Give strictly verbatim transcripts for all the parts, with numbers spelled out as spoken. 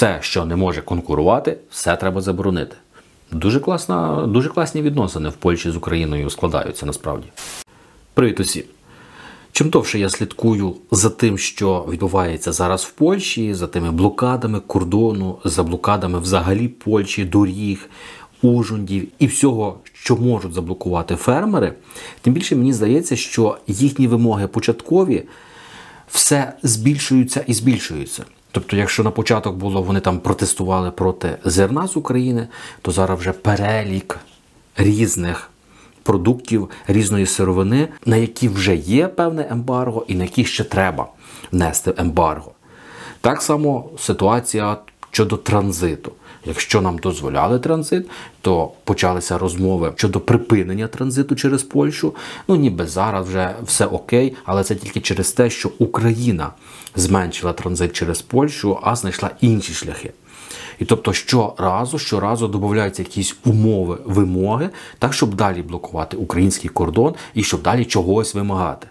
Все, що не може конкурувати, все треба заборонити. Дуже класна, дуже класні відносини в Польщі з Україною складаються насправді. Привіт усім! Чим довше я слідкую за тим, що відбувається зараз в Польщі, за тими блокадами кордону, за блокадами взагалі Польщі, доріг, ужондів і всього, що можуть заблокувати фермери, тим більше мені здається, що їхні вимоги початкові все збільшуються і збільшуються. Тобто, якщо на початок було, вони там протестували проти зерна з України, то зараз вже перелік різних продуктів, різної сировини, на які вже є певне ембарго і на які ще треба внести ембарго. Так само ситуація щодо транзиту. Якщо нам дозволяли транзит, то почалися розмови щодо припинення транзиту через Польщу. Ну, ніби зараз вже все окей, але це тільки через те, що Україна зменшила транзит через Польщу, а знайшла інші шляхи. І тобто щоразу, щоразу додаються якісь умови, вимоги, так, щоб далі блокувати український кордон і щоб далі чогось вимагати.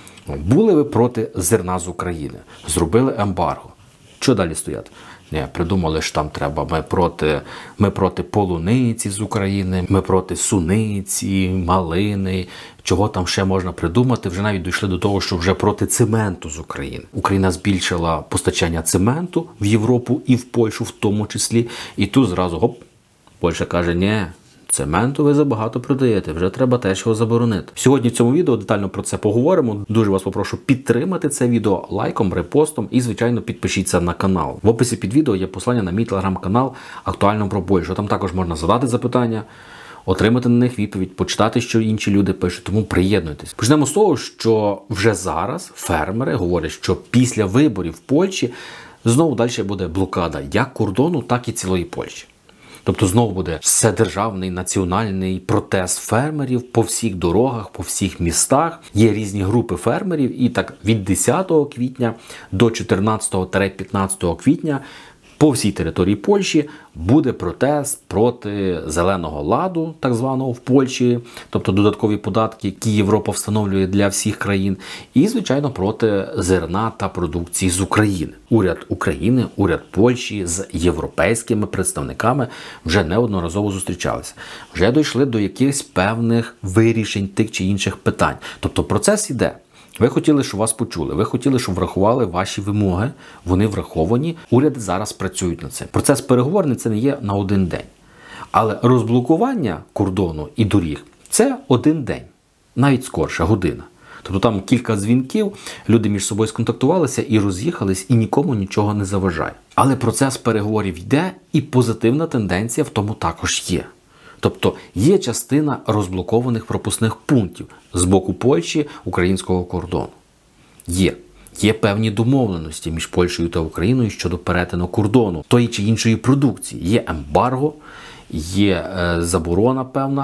Були ви проти зерна з України, зробили ембарго. Що далі стоять? Не, придумали, що там треба, ми проти, ми проти полуниці з України, ми проти суниці, малини, чого там ще можна придумати. Вже навіть дійшли до того, що вже проти цементу з України. Україна збільшила постачання цементу в Європу і в Польщу в тому числі. І тут зразу, гоп, Польща каже, ні, цементу ви забагато продаєте, вже треба теж його заборонити. Сьогодні в цьому відео детально про це поговоримо. Дуже вас попрошу підтримати це відео лайком, репостом і, звичайно, підпишіться на канал. В описі під відео є посилання на мій телеграм-канал «Актуально про Польщу». Там також можна задати запитання, отримати на них відповідь, почитати, що інші люди пишуть, тому приєднуйтесь. Почнемо з того, що вже зараз фермери говорять, що після виборів в Польщі знову далі буде блокада як кордону, так і цілої Польщі. Тобто знову буде вседержавний національний протест фермерів по всіх дорогах, по всіх містах. Є різні групи фермерів і так від десятого квітня до чотирнадцятого-п'ятнадцятого квітня по всій території Польщі буде протест проти зеленого ладу, так званого, в Польщі, тобто додаткові податки, які Європа встановлює для всіх країн, і, звичайно, проти зерна та продукції з України. Уряд України, уряд Польщі з європейськими представниками вже неодноразово зустрічалися. Вже дійшли до якихось певних вирішень тих чи інших питань. Тобто процес іде. Ви хотіли, щоб вас почули, ви хотіли, щоб врахували ваші вимоги, вони враховані, уряди зараз працюють над цим. Процес переговорний це не є на один день. Але розблокування кордону і доріг – це один день, навіть скорше, година. Тобто там кілька дзвінків, люди між собою сконтактувалися і роз'їхались, і нікому нічого не заважає. Але процес переговорів йде, і позитивна тенденція в тому також є. Тобто є частина розблокованих пропускних пунктів з боку Польщі українського кордону. Є. Є певні домовленості між Польщею та Україною щодо перетину кордону тої чи іншої продукції. Є ембарго, є е, заборона певна.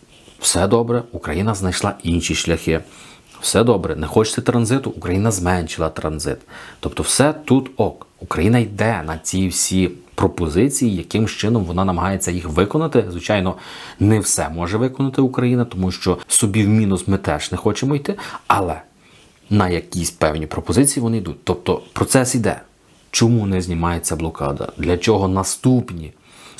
Все добре, Україна знайшла інші шляхи. Все добре, не хочете транзиту, Україна зменшила транзит. Тобто все тут ок. Україна йде на ці всі пропозиції, яким чином вона намагається їх виконати. Звичайно, не все може виконати Україна, тому що собі в мінус ми теж не хочемо йти, але на якісь певні пропозиції вони йдуть. Тобто процес йде. Чому не знімається блокада? Для чого наступні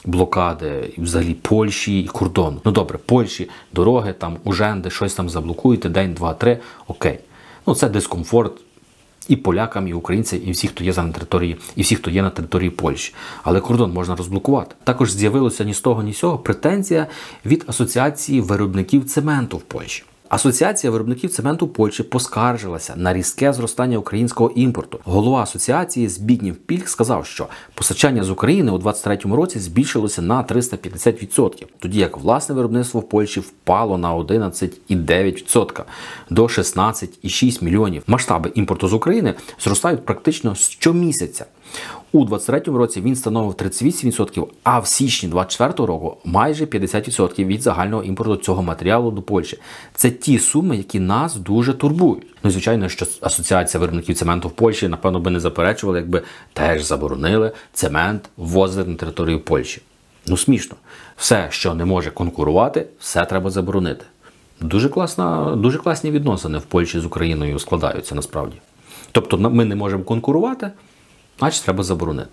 блокади взагалі Польщі і кордону? Ну добре, Польщі, дороги, там, уженди, щось там заблокуєте, день, два, три, окей. Ну це дискомфорт і полякам, і українцям, і всі, хто є на території, і всі, хто є на території Польщі. Але кордон можна розблокувати. Також з'явилося ні з того, ні з цього претензія від Асоціації виробників цементу в Польщі. Асоціація виробників цементу Польщі поскаржилася на різке зростання українського імпорту. Голова асоціації Збігнєв Пільг сказав, що постачання з України у двадцять третьому році збільшилося на триста п'ятдесят відсотків, тоді як власне виробництво в Польщі впало на одинадцять цілих дев'ять десятих відсотка до шістнадцять цілих шість десятих мільйонів. Масштаби імпорту з України зростають практично щомісяця. У двадцять третьому році він становив тридцять вісім відсотків, а в січні двадцять четвертого року майже п'ятдесят відсотків від загального імпорту цього матеріалу до Польщі. Це ті суми, які нас дуже турбують. Ну, звичайно, що Асоціація виробників цементу в Польщі, напевно, би не заперечувала, якби теж заборонили цемент ввозити на територію Польщі. Ну, смішно. Все, що не може конкурувати, все треба заборонити. Дуже класна, дуже класні відносини в Польщі з Україною складаються насправді. Тобто ми не можемо конкурувати, значить треба заборонити.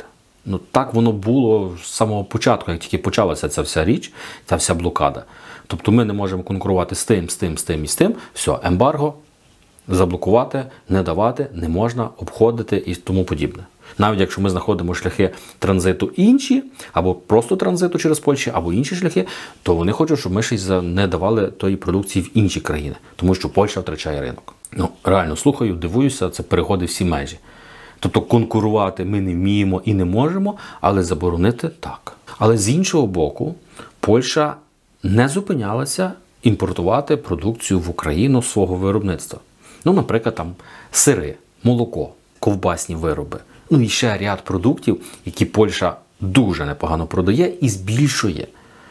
Ну так воно було з самого початку, як тільки почалася ця вся річ, ця вся блокада. Тобто ми не можемо конкурувати з тим, з тим, з тим і з тим. Все, ембарго, заблокувати, не давати, не можна, обходити і тому подібне. Навіть якщо ми знаходимо шляхи транзиту інші, або просто транзиту через Польщу, або інші шляхи, то вони хочуть, щоб ми ще й не давали тої продукції в інші країни, тому що Польща втрачає ринок. Ну, реально слухаю, дивуюся, це переходить всі межі. Тобто конкурувати ми не вміємо і не можемо, але заборонити – так. Але з іншого боку, Польща не зупинялася імпортувати продукцію в Україну свого виробництва. Ну, наприклад, там сири, молоко, ковбасні вироби. Ну і ще ряд продуктів, які Польща дуже непогано продає і збільшує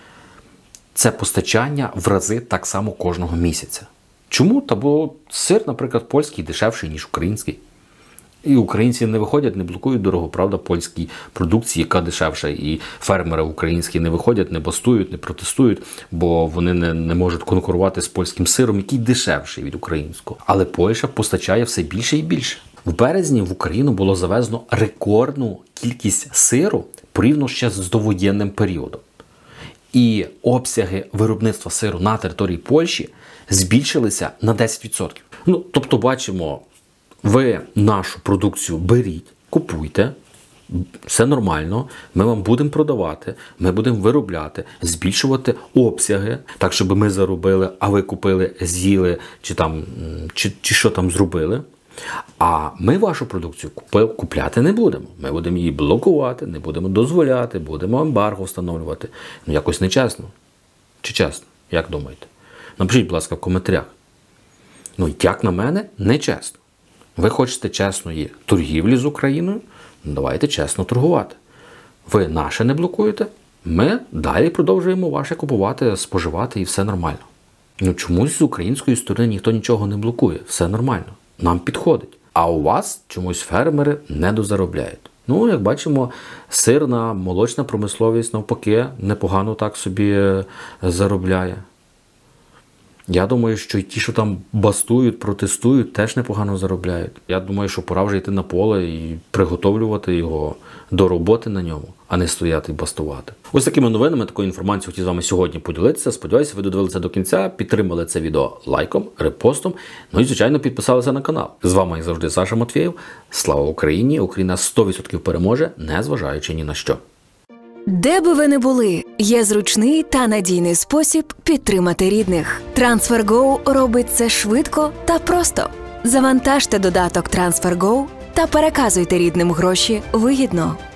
це постачання в рази так само кожного місяця. Чому? Та бо сир, наприклад, польський дешевший, ніж український. І українці не виходять, не блокують дорого, правда, польській продукції, яка дешевша. І фермери українські не виходять, не бастують, не протестують, бо вони не, не можуть конкурувати з польським сиром, який дешевший від українського. Але Польща постачає все більше і більше. В березні в Україну було завезено рекордну кількість сиру порівняно ще з довоєнним періодом. І обсяги виробництва сиру на території Польщі збільшилися на десять відсотків. Ну, тобто бачимо, ви нашу продукцію беріть, купуйте, все нормально, ми вам будемо продавати, ми будемо виробляти, збільшувати обсяги, так, щоб ми заробили, а ви купили, з'їли, чи, там, чи, чи що там зробили. А ми вашу продукцію купляти не будемо. Ми будемо її блокувати, не будемо дозволяти, будемо ембарго встановлювати. Ну, якось нечесно. Чи чесно? Як думаєте? Напишіть, будь ласка, в коментарях. Ну, як на мене, нечесно. Ви хочете чесної торгівлі з Україною? Давайте чесно торгувати. Ви наше не блокуєте, ми далі продовжуємо ваше купувати, споживати і все нормально. Ну, чомусь з української сторони ніхто нічого не блокує, все нормально. Нам підходить. А у вас чомусь фермери не дозаробляють. Ну, як бачимо, сирна, молочна промисловість, навпаки, непогано так собі заробляє. Я думаю, що й ті, що там бастують, протестують, теж непогано заробляють. Я думаю, що пора вже йти на поле і приготовлювати його до роботи на ньому, а не стояти і бастувати. Ось такими новинами, такою інформацією хотів з вами сьогодні поділитися. Сподіваюся, ви додивилися до кінця, підтримали це відео лайком, репостом, ну і, звичайно, підписалися на канал. З вами, як завжди, Саша Матвєєв. Слава Україні! Україна сто відсотків переможе, незважаючи ні на що. Де би ви не були, є зручний та надійний спосіб підтримати рідних. TransferGo робить це швидко та просто. Завантажте додаток TransferGo та переказуйте рідним гроші вигідно.